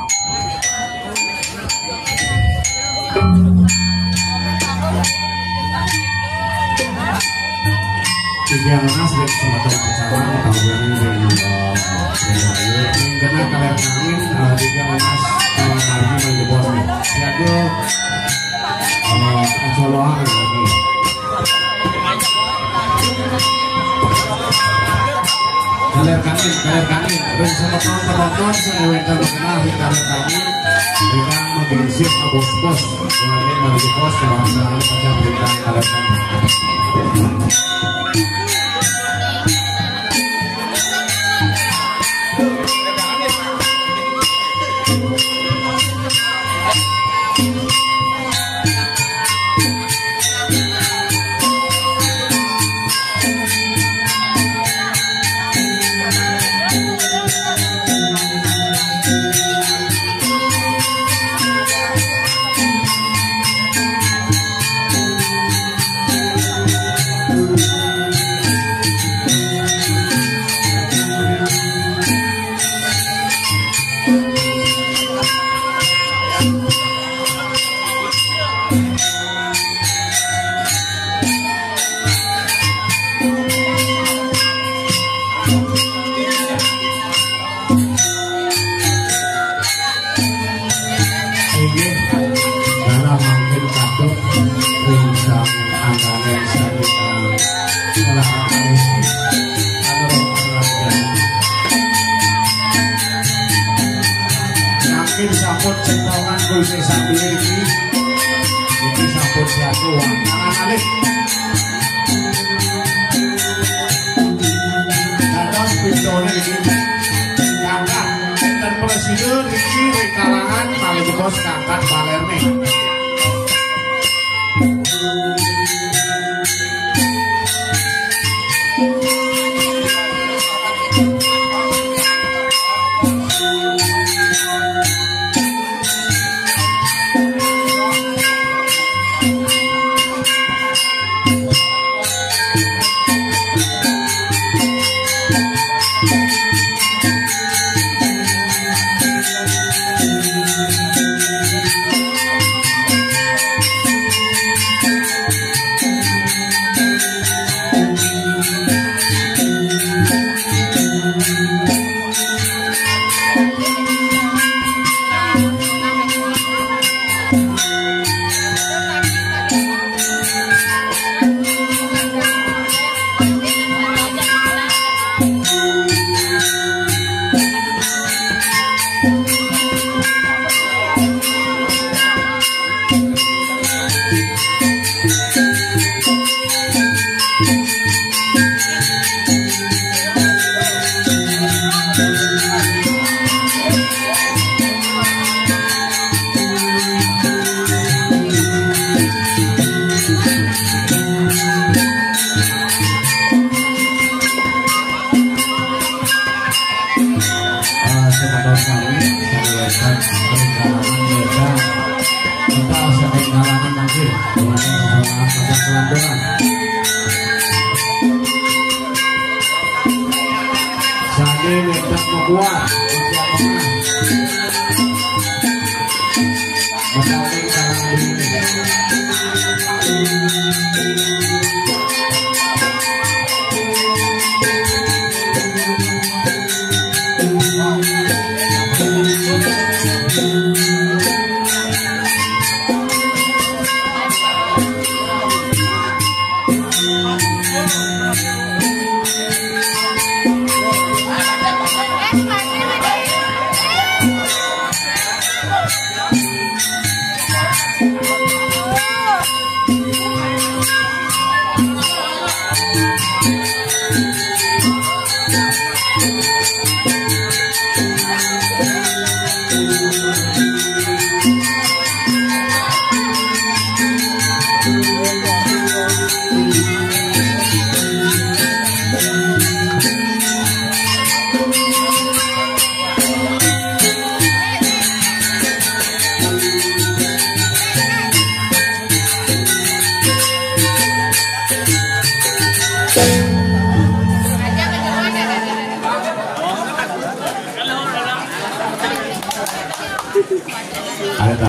Tiga nas dari suatu acara tahun ini karena kalian angin tiga nas lagi bagi bos nih siaga Soloan lagi kalian kami terus sama penonton senewetan kenal kalian kami kita menginsip bos-bos kemarin bagi bos dalam saja berita kalian kami. Sampun cendokan kulse sambil ini sampun siatu tangan alik dados pintone iki kakak enten presiden iki kalangan paling bos kakak Balerne Ada